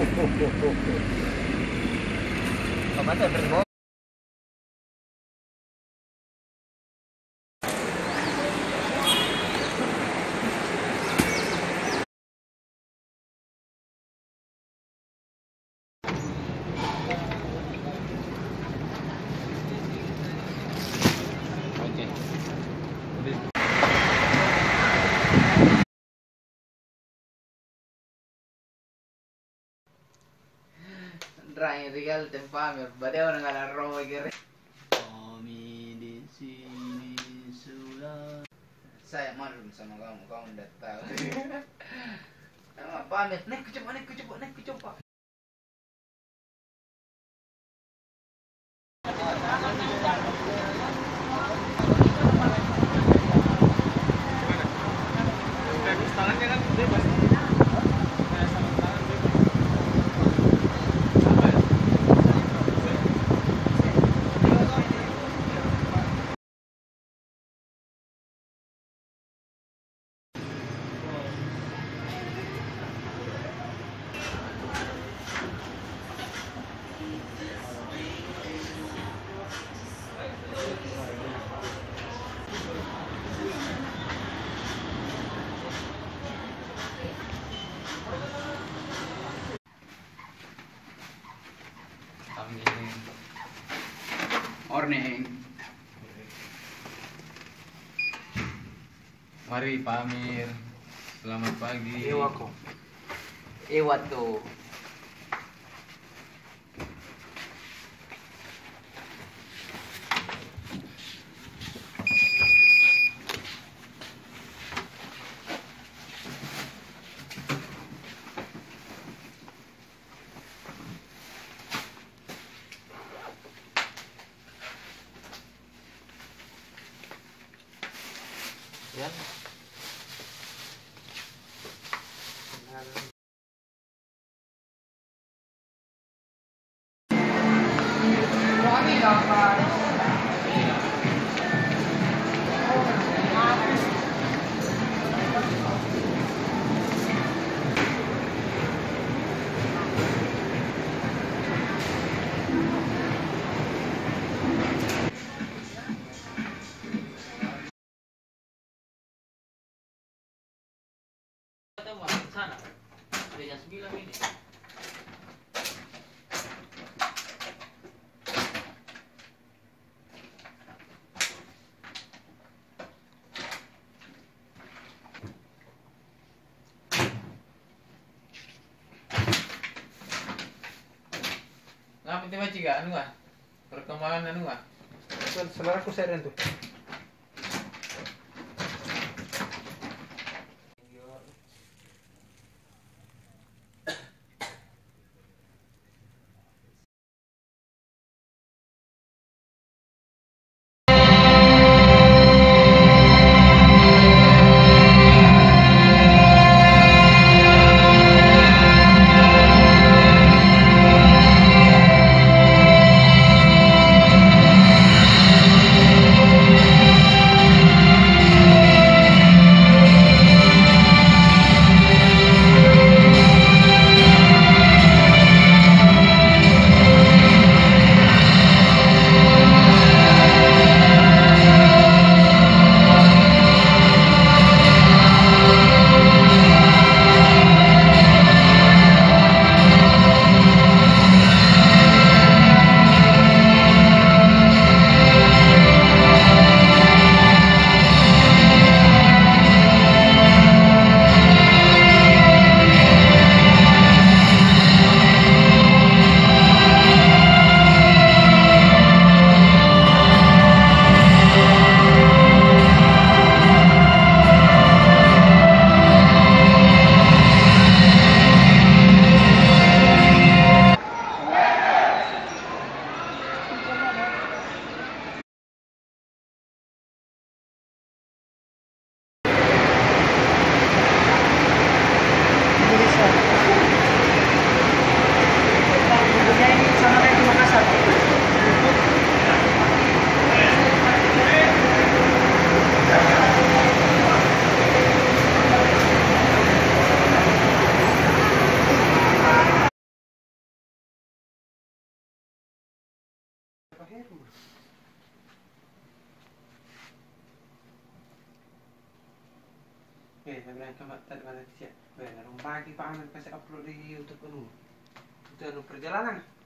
Apa tuh berbau? Terakhir tinggal tempamir, badai orang nggak ada roh kira. Kami di sini sudah. Saya malu sama kamu, kamu udah tahu. Pamir, naik ke coba. Tangannya kan bebas. Morning. Mari Pak Amir. Selamat pagi. Ewa tuh. Ya. Sana, udah jam 9 ini. Ngapa tiba ciga anu ah? Perkembangan anu ah? Saudaraku saya tuh. tadi mana sih? Benar, pagi Pak Amin kasih upload di YouTube anu. Itu anu perjalanan.